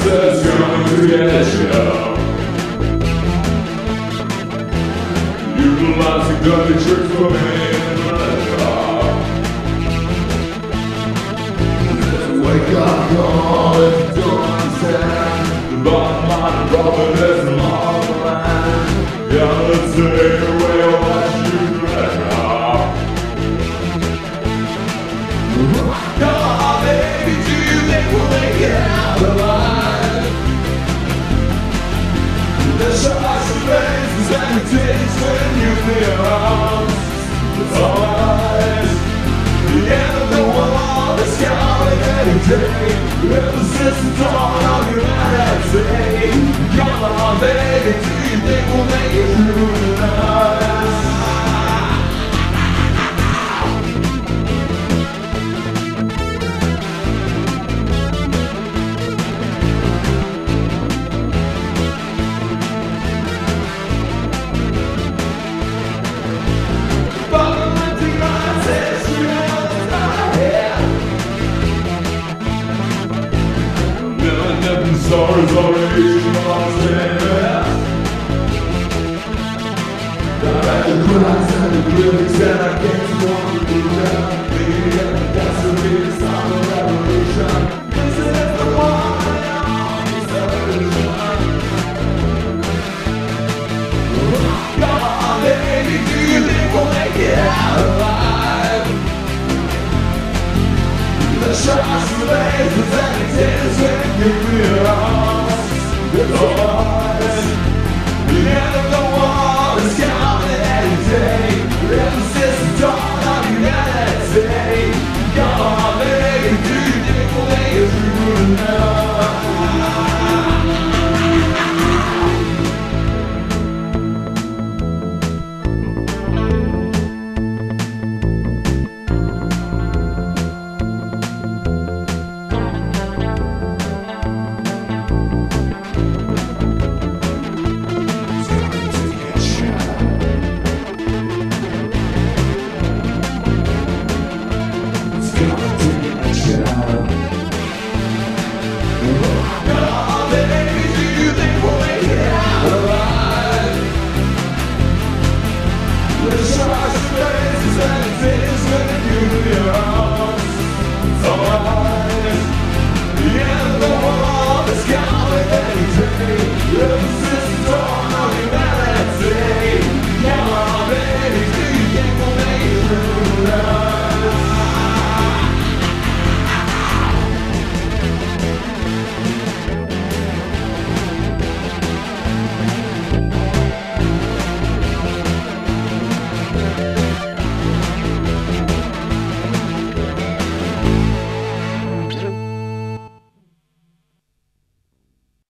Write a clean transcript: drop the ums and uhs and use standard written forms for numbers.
monster's gonna get you. Utilizing dirty tricks for me and pleasure. Wake up, call if you don't understand. The bottom line, profit is the long line. Gotta take away what you treasure. Come on, baby, do you think we'll make it out alive? The shots and faces and the taste when you feel arms. It's alright. The end of the world is coming any day. Ever since the dawn of humanity. Come on, baby, do you think we'll make it through tonight? Stars are reaching on the I the crowds and the critics and I can't want to do that. Baby, that's the biggest time of revolution. This is the one I always solution. Come on, baby, do you think we'll make it out alive? The shots and lasers and the tears when you feel lost.